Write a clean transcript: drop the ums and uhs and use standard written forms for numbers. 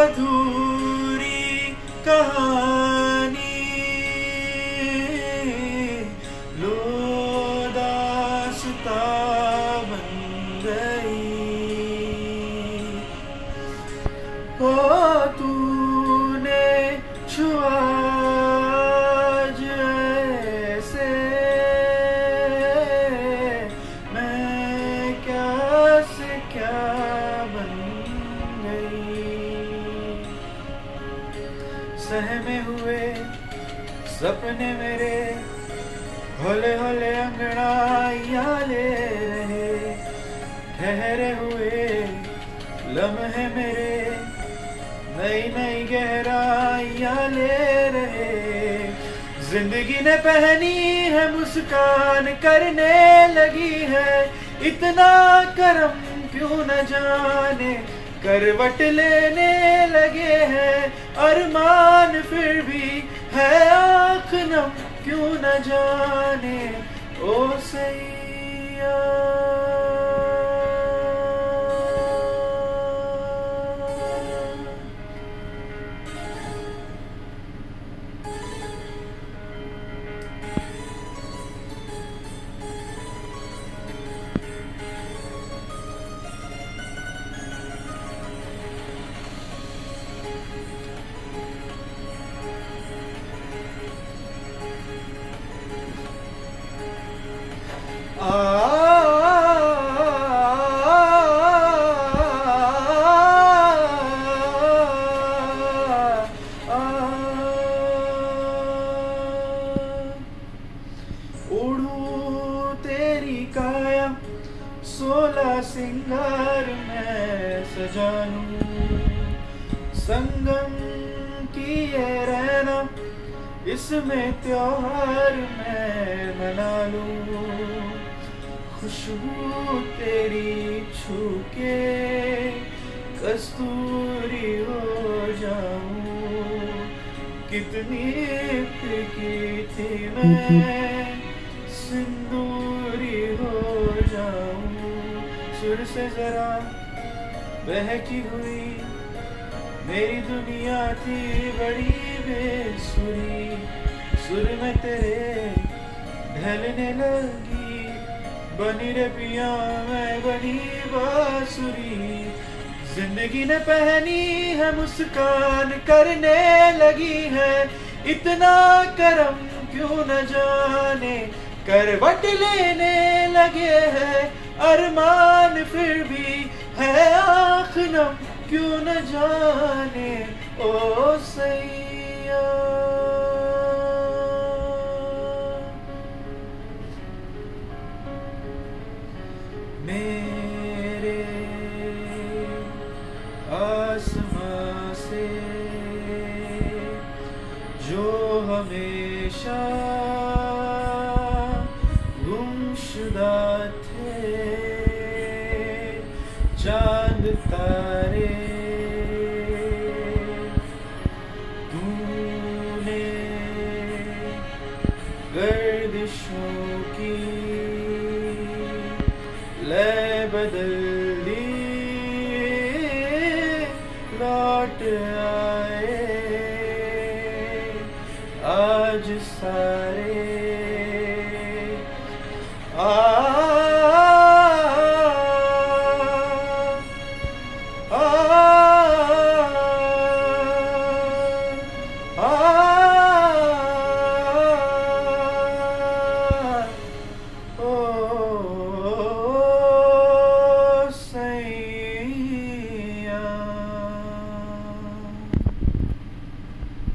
अधूरी कहानी लो दास्तां बन गई। हो तूने छुआ जैसे मैं क्या से क्या बन गई। सहमे हुए सपने मेरे हौले हौले अंगड़ाइयां ले रहे। ठहरे हुए लम्हे मेरे नई नई गहराइयां ले रहे। जिंदगी ने पहनी है मुस्कान करने लगी है इतना करम क्यों न जाने। करवट लेने लगे हैं अरमान फिर भी है आँख नम क्यों न जाने। ओ सैया उड़ू तेरी काया 16 सिंगार मैं सजा लूं। संगम किए रहना इसमें त्योहार मैं मना लूं। खुशबू तेरी छू के कस्तूरी हो जाऊं। कितनी फिकी थी मैं सिंदूरी हो जाऊं। सुर से जरा बहकी हुई मेरी दुनिया थी बड़ी बेसुरी। सुर में तेरे ढलने लगी बनी रे पिया मैं बनी बांसुरी। जिंदगी ने पहनी है मुस्कान करने लगी है इतना करम क्यों न जाने। करवट लेने लगे हैं अरमान फिर भी है आँख नम क्यों न जाने। ओ सैया मेरे आसमां से जो हमेशा गुमशुदा थे चांद तारे तूने गर्दिशों की लय बदल दी लौट आए आज सारे